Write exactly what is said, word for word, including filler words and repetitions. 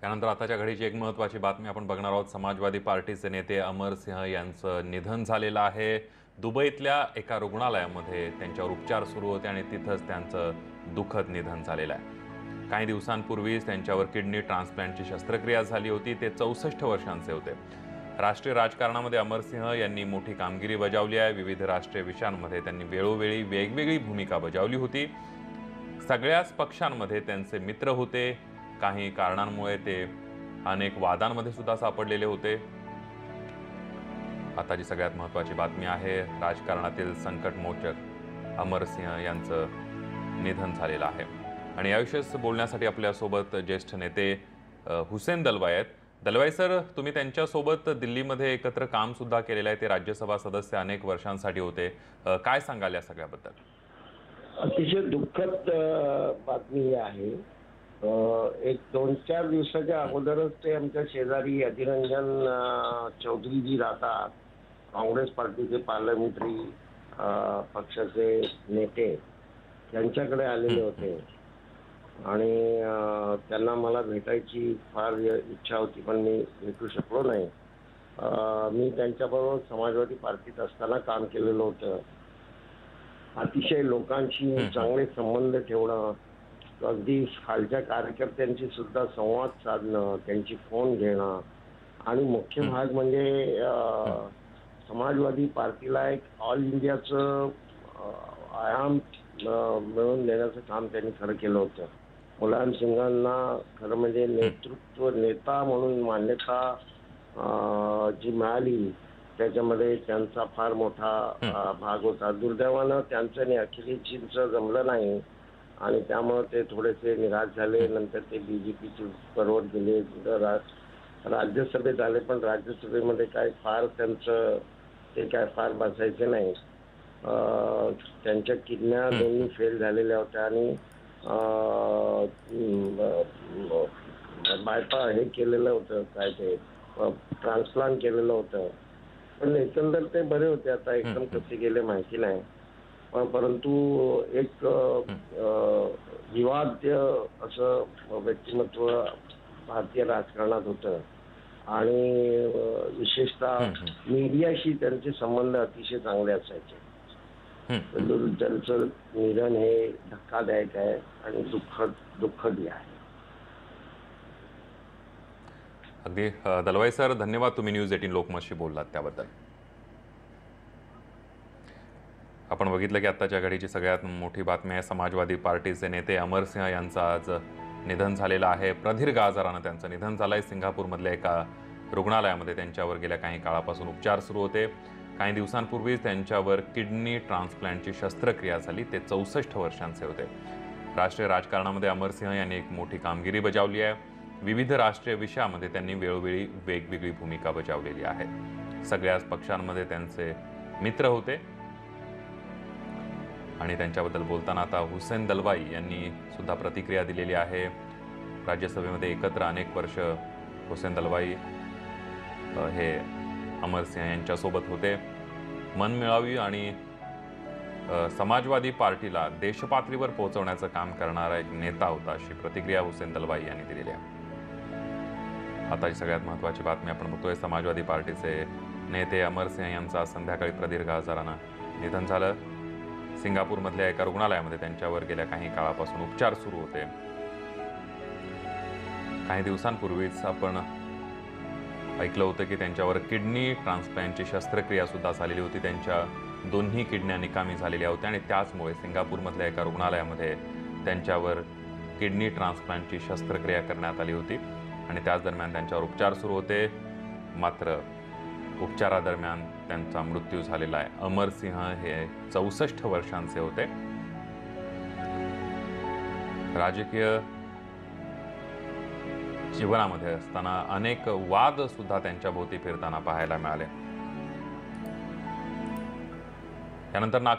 त्यानंतर आताच्या घडीची एक महत्त्वाची बातमी आपण बघणार आहोत। समाजवादी पार्टीचे नेते अमर सिंह यांचं निधन झालेलं आहे। दुबईतल्या एका रुग्णालयामध्ये त्यांच्यावर उपचार सुरू होते आणि तिथंच त्यांचं दुःखद निधन झालेलं आहे। काही दिवसांपूर्वीच त्यांच्यावर किडनी ट्रान्सप्लांटची शस्त्रक्रिया झाली होती। ते चौसष्ट वर्षांचे होते। राष्ट्रीय राजकारणामध्ये अमर सिंह यांनी मोठी कामगिरी बजावली आहे। विविध राष्ट्रीय विषयांमध्ये त्यांनी वेळोवेळी वेगवेगळी भूमिका बजावली होती। सगळ्याच पक्षांमध्ये त्यांचे मित्र होते। काही कारणांमुळे ते अनेक वादांमध्ये सुद्धा सापडलेले होते। आताची सगळ्यात महत्त्वाची बातमी आहे, राजकारणातील संकटमोचक अमर सिंह यांचं निधन झालेलं आहे। आणि याविषयी बोलण्यासाठी आपल्यासोबत ज्येष्ठ नेते हुसेन दलवाई आहेत। दलवाई सर, तुम्ही त्यांच्यासोबत दिल्लीमध्ये एकत्र काम सुद्धा केलेलं आहे। ते राज्यसभा सदस्य अनेक वर्षांसाठी होते। काय सांगाल या सगळ्याबद्दल? अतिशय दुःखद बातमी आहे। एक दोन चार दिवसाच्या अगोदरच ते आमच्या शेजारी अधिरंजन चौधरी जी राहतात, काँग्रेस पार्टीचे पार्लमेंटरी पक्षाचे नेते, त्यांच्याकडे आलेले होते आणि त्यांना मला भेटायची फार इच्छा होती, पण मी भेटू शकलो नाही। मी त्यांच्याबरोबर समाजवादी पार्टीत असताना काम केलेलं होतं। अतिशय लोकांशी चांगले संबंध ठेवणं, अगदी खालच्या कार्यकर्त्यांशी सुद्धा संवाद साधणं, त्यांची फोन घेणं आणि मुख्य भाग म्हणजे समाजवादी पार्टीला एक ऑल इंडियाचं आयाम मिळवून देण्याचं काम त्यांनी खरं केलं होतं। मुलायम सिंगांना खरं म्हणजे नेतृत्व नेता म्हणून मान्यता जी मिळाली, त्याच्यामध्ये त्यांचा फार मोठा भाग होता। दुर्दैवानं त्यांचं आणि अखिलेशजींचं जमलं नाही आणि त्यामुळे ते थोडेसे निराश झाले। नंतर ते बीजेपीचे बरोबर गेले, राज्यसभेत आले, पण राज्यसभेमध्ये काय फार त्यांचं ते काय फार बसायचे नाही। त्यांच्या किडन्या दोन्ही फेल झालेल्या होत्या आणि बायपा हे केलेलं होतं, काय ते ट्रान्सप्लांट केलेलं होतं, पण एकंदर ते बरे होते। आता एकदम कसे गेले माहिती नाही, परंतु एक विवाद्य असं व्यक्तिमत्व भारतीय राजकारणात होतं आणि विशेषतः मीडियाशी त्यांचे संबंध अतिशय चांगले असायचे। त्यांचं निधन हे धक्कादायक आहे आणि दुःखद दुःखद आहे। अगदी दलवाई सर, धन्यवाद, तुम्ही न्यूज एटीन लोकमतशी बोललात त्याबद्दल। आपण बघितलं की आताच्या घडीची सगळ्यात मोठी बातमी आहे, समाजवादी पार्टीचे नेते अमर सिंह यांचं आज निधन झालेलं आहे। प्रदीर्घ आजारानं त्यांचं निधन झालंय। सिंगापूरमधल्या एका रुग्णालयामध्ये त्यांच्यावर गेल्या काही काळापासून उपचार सुरू होते। काही दिवसांपूर्वीच त्यांच्यावर किडनी ट्रान्सप्लांटची शस्त्रक्रिया झाली। ते चौसष्ट वर्षांचे होते। राष्ट्रीय राजकारणामध्ये अमर सिंह यांनी एक मोठी कामगिरी बजावली आहे। विविध राष्ट्रीय विषयामध्ये त्यांनी वेळोवेळी वेगवेगळी भूमिका बजावलेली आहे। सगळ्याच पक्षांमध्ये त्यांचे मित्र होते आणि त्यांच्याबद्दल बोलताना आता हुसेन दलवाई यांनी सुद्धा प्रतिक्रिया दिलेली आहे। राज्यसभेमध्ये एकत्र अनेक वर्ष हुसेन दलवाई हे अमर सिंह यांच्यासोबत होते। मनमिळावी आणि समाजवादी पार्टीला देशपातळीवर पोहोचवण्याचं काम करणारा एक नेता होता, अशी प्रतिक्रिया हुसेन दलवाई यांनी दिलेली आहे। आताची सगळ्यात महत्त्वाची बातमी आपण बघतोय, समाजवादी पार्टीचे नेते अमर सिंह यांचं संध्याकाळी प्रदीर्घ आजारानं निधन झालं। सिंगापूरमधल्या एका रुग्णालयामध्ये त्यांच्यावर गेल्या काही काळापासून उपचार सुरू होते। काही दिवसांपूर्वीच आपण ऐकलं होतं की त्यांच्यावर किडनी ट्रान्सप्लांटची शस्त्रक्रिया सुद्धा झालेली होती। त्यांच्या दोन्ही किडन्या निकामी झालेल्या होत्या आणि त्याचमुळे सिंगापूरमधल्या एका रुग्णालयामध्ये त्यांच्यावर किडनी ट्रान्सप्लांटची शस्त्रक्रिया करण्यात आली होती आणि त्याच दरम्यान त्यांच्यावर उपचार सुरू होते। मात्र उपचारादरम्यान त्यांचा मृत्यू झालेला आहे। अमर सिंह हे चौसष्ट वर्षांचे होते। राजकीय जीवनामध्ये असताना अनेक वाद सुद्धा त्यांच्या भोवती फिरताना पाहायला मिळाले। त्यानंतर